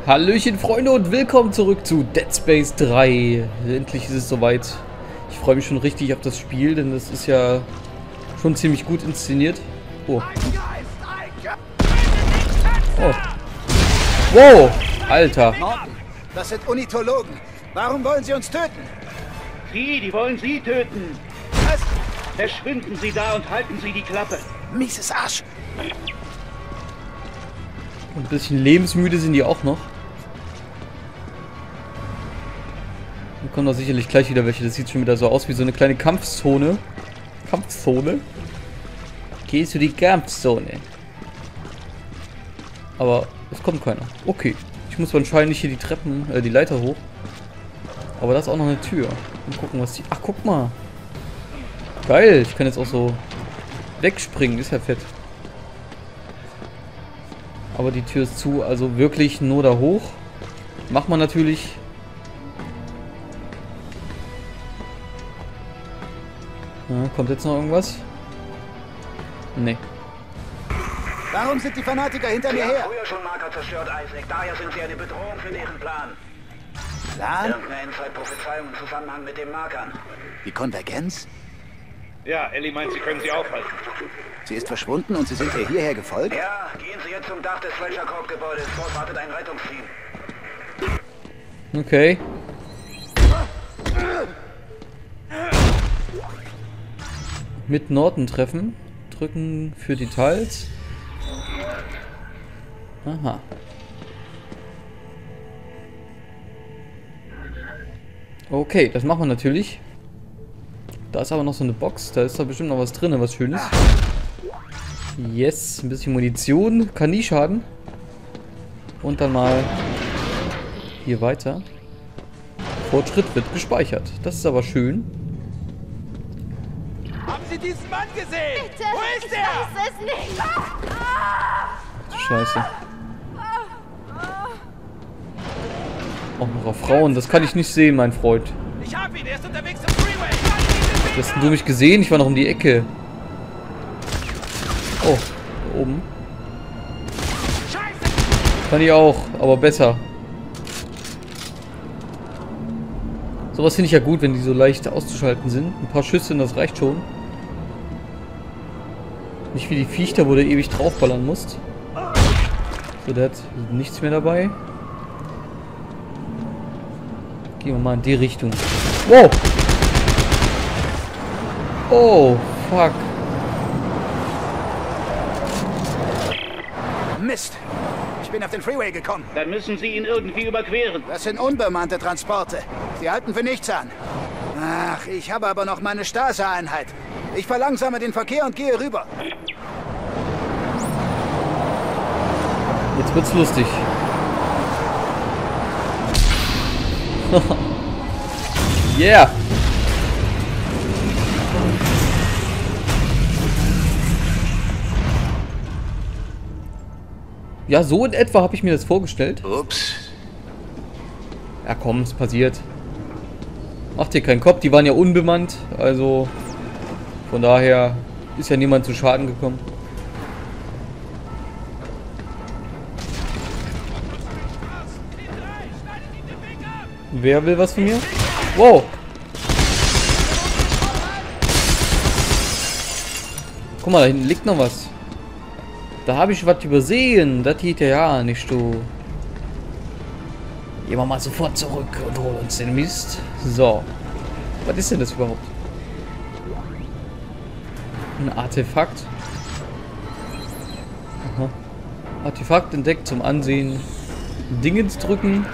Hallöchen Freunde und willkommen zurück zu Dead Space 3. Endlich ist es soweit. Ich freue mich schon richtig auf das Spiel, denn das ist ja schon ziemlich gut inszeniert. Oh. Oh. Wow, Alter. Norton, das sind Unitologen. Warum wollen sie uns töten? Die wollen Sie töten. Was? Verschwinden Sie da und halten Sie die Klappe. Mieses Arsch. Ein bisschen lebensmüde sind die auch noch. Dann kommen da sicherlich gleich wieder welche. Das sieht schon wieder so aus wie so eine kleine Kampfzone. Kampfzone? Gehst du die Kampfzone? Aber es kommt keiner. Okay. Ich muss wahrscheinlich hier die Leiter hoch. Aber da ist auch noch eine Tür. Mal gucken, was die... Ach, guck mal. Geil. Ich kann jetzt auch so wegspringen. Ist ja fett. Aber die Tür ist zu. Also wirklich nur da hoch. Macht man natürlich... Ja, kommt jetzt noch irgendwas? Nee. Warum sind die Fanatiker hinter mir Sie her? haben früher schon Marker zerstört, Isaac. Daher sind sie eine Bedrohung für deren Plan. Plan? Irgendeine Inside-Prophezeiung im Zusammenhang mit den Markern. Die Konvergenz? Ja, Ellie meint, Sie können sie aufhalten. Sie ist verschwunden und Sie sind ihr hierher gefolgt? Ja, gehen Sie jetzt zum Dach des Fletcher Corp-Gebäudes. Dort wartet ein Rettungsteam. Okay. Mit Norton treffen. Drücken für Details. Aha. Okay, das machen wir natürlich. Da ist aber noch so eine Box. Da ist da bestimmt noch was drin, was Schönes. Yes, ein bisschen Munition. Kann nie schaden. Und dann mal hier weiter. Fortschritt wird gespeichert. Das ist aber schön. Haben Sie diesen Mann gesehen? Bitte, ich weiß es nicht. Scheiße. Auch noch auf Frauen. Das kann ich nicht sehen, mein Freund. Ich hab ihn, er ist unterwegs zum Freeway. Hast du mich gesehen? Ich war noch um die Ecke. Oh, da oben. Kann ich auch, aber besser. Sowas finde ich ja gut, wenn die so leicht auszuschalten sind. Ein paar Schüsse, das reicht schon. Nicht wie die Viecher, wo du ewig draufballern musst. So, der hat nichts mehr dabei. Gehen wir mal in die Richtung. Wow! Oh, fuck. Mist. Ich bin auf den Freeway gekommen. Dann müssen Sie ihn irgendwie überqueren. Das sind unbemannte Transporte. Sie halten für nichts an. Ach, ich habe aber noch meine Stase-Einheit. Ich verlangsame den Verkehr und gehe rüber. Jetzt wird's lustig. Yeah! Ja, so in etwa habe ich mir das vorgestellt. Ups. Ja komm, es passiert. Macht dir keinen Kopf, die waren ja unbemannt. Also von daher ist ja niemand zu Schaden gekommen. Wer will was von mir? Wow! Guck mal, da hinten liegt noch was. Da habe ich was übersehen. Das geht ja nicht, du. Gehen wir mal sofort zurück und holen uns den Mist. So. Was ist denn das überhaupt? Ein Artefakt. Aha. Artefakt entdeckt zum Ansehen. Dingens drücken.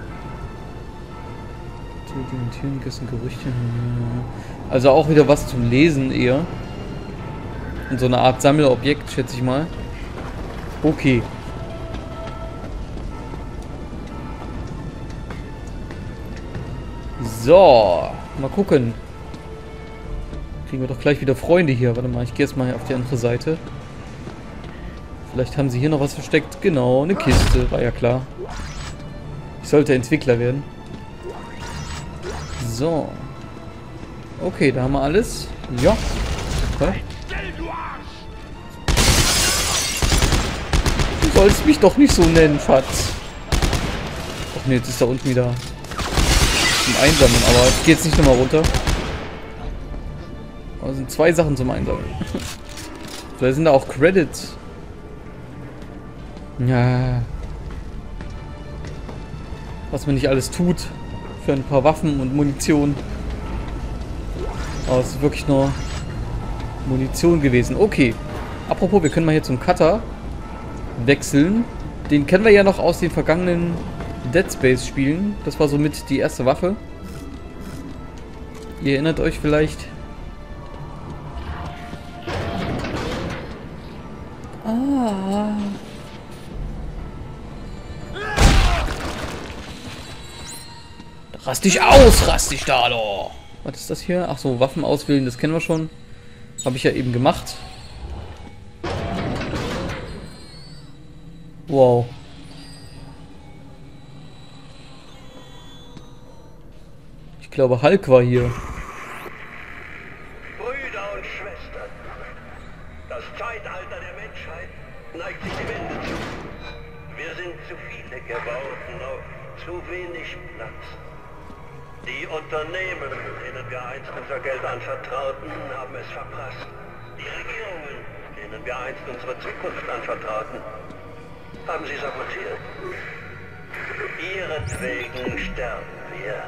Gerüchte. Also auch wieder was zum Lesen eher. Und so eine Art Sammelobjekt, schätze ich mal. Okay. So. Mal gucken. Kriegen wir doch gleich wieder Freunde hier. Warte mal, ich gehe jetzt mal auf die andere Seite. Vielleicht haben sie hier noch was versteckt. Genau, eine Kiste. War ja klar. Ich sollte Entwickler werden. So. Okay, da haben wir alles. Ja. Okay. Du sollst mich doch nicht so nennen, Schatz. ne, jetzt ist da unten wieder zum Einsammeln, aber ich gehe jetzt nicht nochmal runter. Aber es sind 2 Sachen zum Einsammeln. Vielleicht sind da auch Credits. Ja. Was man nicht alles tut für ein paar Waffen und Munition. Aber es ist wirklich nur Munition gewesen. Okay. Apropos, wir können mal hier zum Cutter wechseln. Den kennen wir ja noch aus den vergangenen Dead Space Spielen. Das war somit die erste Waffe. Ihr erinnert euch vielleicht. Ah. Rast dich aus, rast dich da, doch. Was ist das hier? Ach so, Waffen auswählen, das kennen wir schon. Habe ich ja eben gemacht. Wow. Ich glaube, Hulk war hier. Brüder und Schwestern, das Zeitalter der Menschheit neigt sich dem Ende zu. Wir sind zu viele geworden, auf zu wenig Platz. Die Unternehmen, denen wir einst unser Geld anvertrauten, haben es verprasst. Die Regierungen, denen wir einst unsere Zukunft anvertrauten, haben sie sabotiert. Ihretwegen sterben wir.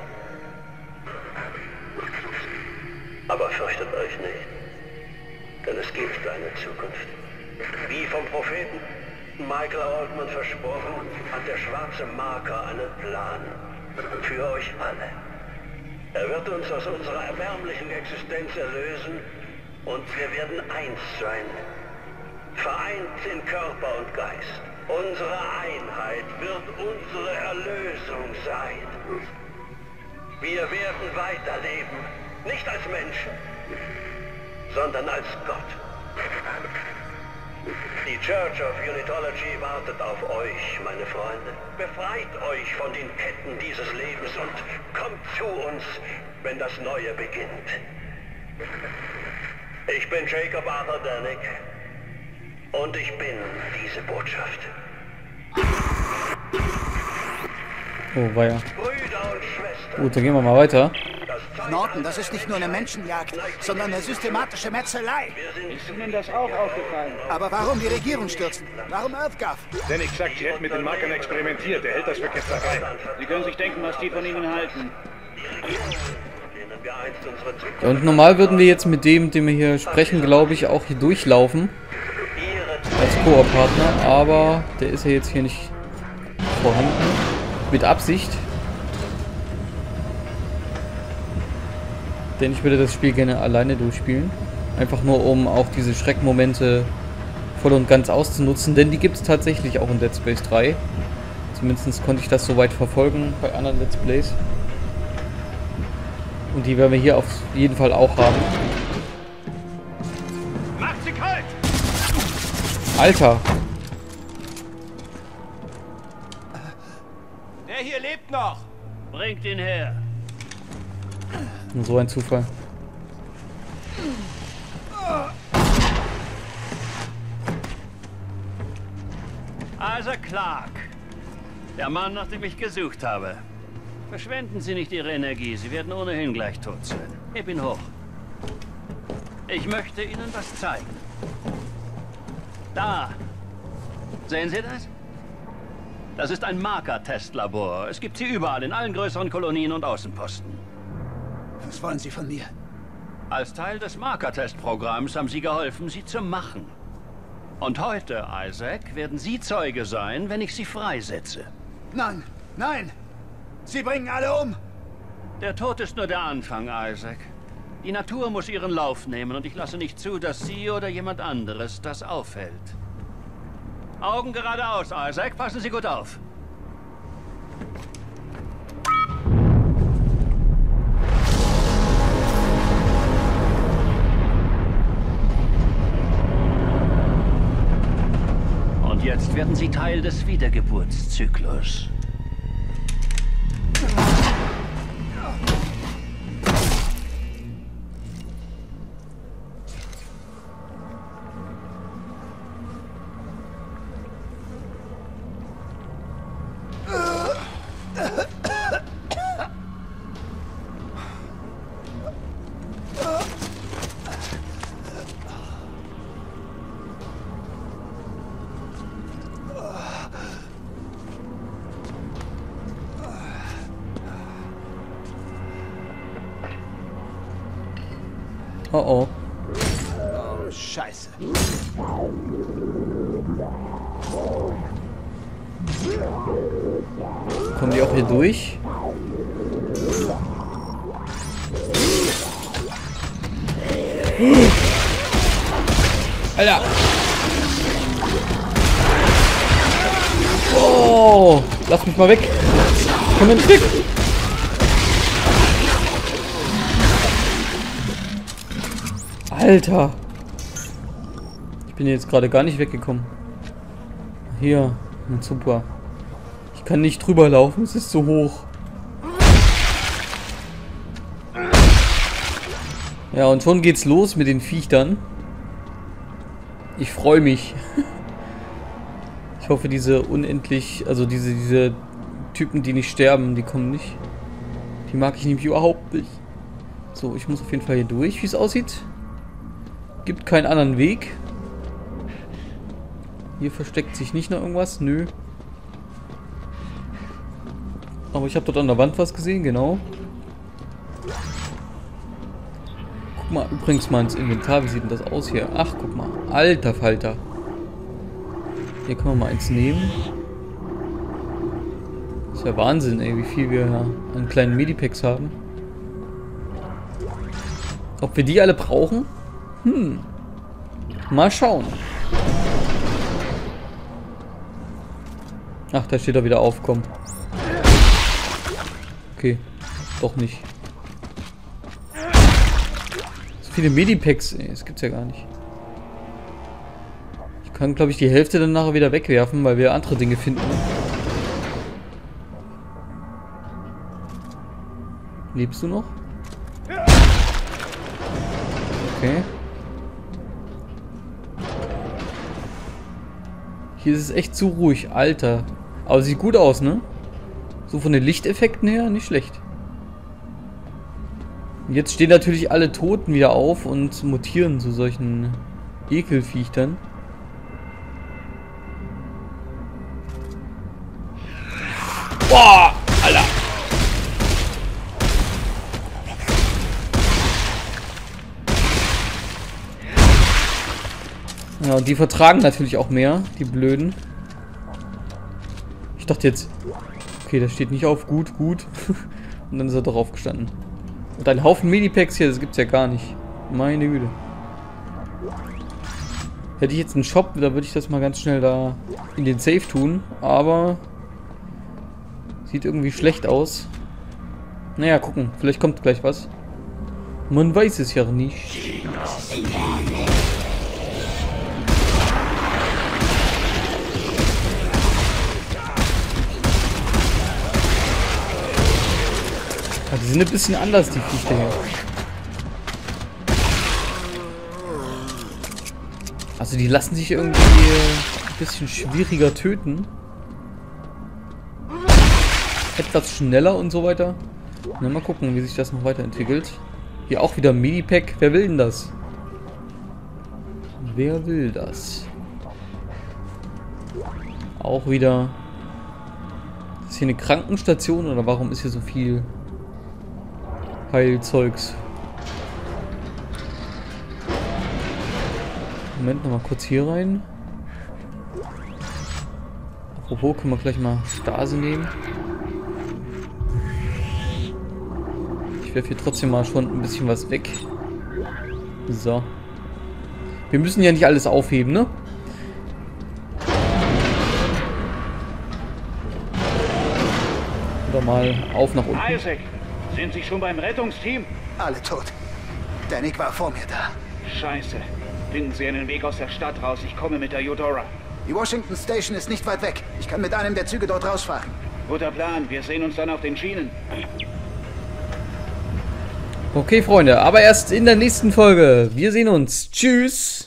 Aber fürchtet euch nicht, denn es gibt eine Zukunft. Wie vom Propheten Michael Altman versprochen, hat der schwarze Marker einen Plan für euch alle. Er wird uns aus unserer erbärmlichen Existenz erlösen und wir werden eins sein. Vereint in Körper und Geist. Unsere Einheit wird unsere Erlösung sein. Wir werden weiterleben, nicht als Menschen, sondern als Gott. Die Church of Unitology wartet auf euch, meine Freunde. Befreit euch von den Ketten dieses Lebens und kommt zu uns, wenn das Neue beginnt. Ich bin Jacob Arthur Danik und ich bin diese Botschaft. Oh, weia. Brüder und Schwestern. Gut, dann gehen wir mal weiter. Norton, das ist nicht nur eine Menschenjagd, sondern eine systematische Metzelei. Ist Ihnen das auch aufgefallen? Aber warum die Regierung stürzen? Warum Earthgov? Danik sagt, Sie hätten mit den Markern experimentiert. Er hält das für Ketzerei. Sie können sich denken, was die von Ihnen halten. Und normal würden wir jetzt mit dem wir hier sprechen, glaube ich, auch hier durchlaufen. Als Koop-Partner, aber der ist ja jetzt hier nicht vorhanden. Mit Absicht. Denn ich würde das Spiel gerne alleine durchspielen. Einfach nur, um auch diese Schreckmomente voll und ganz auszunutzen. Denn die gibt es tatsächlich auch in Dead Space 3. Zumindest konnte ich das soweit verfolgen bei anderen Let's Plays. Und die werden wir hier auf jeden Fall auch haben. Macht sie kalt! Alter! Der hier lebt noch! Bringt ihn her! So ein Zufall. Isaac Clarke. Der Mann, nach dem ich gesucht habe. Verschwenden Sie nicht Ihre Energie. Sie werden ohnehin gleich tot sein. Heb ihn hoch. Ich möchte Ihnen was zeigen. Da. Sehen Sie das? Das ist ein Marker-Testlabor. Es gibt sie überall, in allen größeren Kolonien und Außenposten. Was wollen Sie von mir? Als Teil des Marker-Testprogramms haben Sie geholfen, sie zu machen. Und heute, Isaac, werden Sie Zeuge sein, wenn ich Sie freisetze. Nein, nein! Sie bringen alle um! Der Tod ist nur der Anfang, Isaac. Die Natur muss ihren Lauf nehmen und ich lasse nicht zu, dass Sie oder jemand anderes das aufhält. Augen geradeaus, Isaac. Passen Sie gut auf. Und jetzt werden Sie Teil des Wiedergeburtszyklus. Oh oh. Oh, scheiße. Kommen die auch hier durch? Alter! Oh! Lass mich mal weg! Komm mal weg! Alter! Ich bin jetzt gerade gar nicht weggekommen. Hier, super. Ich kann nicht drüber laufen, es ist zu hoch. Ja, und schon geht's los mit den Viechern. Ich freue mich. Ich hoffe, diese unendlich, also diese Typen, die nicht sterben, die kommen nicht. Die mag ich nämlich überhaupt nicht. So, ich muss auf jeden Fall hier durch, wie es aussieht. Gibt keinen anderen Weg. Hier versteckt sich nicht noch irgendwas, nö. Aber ich habe dort an der Wand was gesehen, genau. Guck mal übrigens mal ins Inventar, wie sieht denn das aus hier? Ach, guck mal, alter Falter. Hier können wir mal eins nehmen. Das ist ja Wahnsinn, ey, wie viel wir an kleinen Medipacks haben. Ob wir die alle brauchen? Mal schauen. Ach, da steht er wieder aufkommen. Okay, doch nicht. So viele Medipacks, ey, das gibt's ja gar nicht. Ich kann, glaube ich, die Hälfte dann nachher wieder wegwerfen, weil wir andere Dinge finden. Lebst du noch? Okay. Hier ist es echt zu ruhig, Alter. Aber sieht gut aus, ne? So von den Lichteffekten her, nicht schlecht. Und jetzt stehen natürlich alle Toten wieder auf und mutieren zu solchen Ekelviechtern. Boah, Alter! Ja, und die vertragen natürlich auch mehr, die Blöden. Ich dachte jetzt, okay, das steht nicht auf, gut. Und dann ist er doch aufgestanden. Und ein Haufen Medipacks hier, das gibt's ja gar nicht. Meine Güte. Hätte ich jetzt einen Shop, da würde ich das mal ganz schnell da in den Safe tun. Aber sieht irgendwie schlecht aus. Naja, gucken, vielleicht kommt gleich was. Man weiß es ja nicht. Die sind ein bisschen anders, die Viecher hier. Also die lassen sich irgendwie ein bisschen schwieriger töten. Etwas schneller und so weiter. Na, mal gucken, wie sich das noch weiterentwickelt. Hier auch wieder Medipack. Wer will denn das? Wer will das? Auch wieder. Ist hier eine Krankenstation oder warum ist hier so viel Heilzeugs? Moment, nochmal kurz hier rein. Apropos, können wir gleich mal Stase nehmen. Ich werfe hier trotzdem mal schon ein bisschen was weg. So. Wir müssen ja nicht alles aufheben, ne? Oder mal auf nach unten. Isaac, sind Sie schon beim Rettungsteam? Alle tot. Der Nick war vor mir da. Scheiße. Finden Sie einen Weg aus der Stadt raus. Ich komme mit der Eudora. Die Washington Station ist nicht weit weg. Ich kann mit einem der Züge dort rausfahren. Guter Plan. Wir sehen uns dann auf den Schienen. Okay, Freunde, aber erst in der nächsten Folge. Wir sehen uns. Tschüss.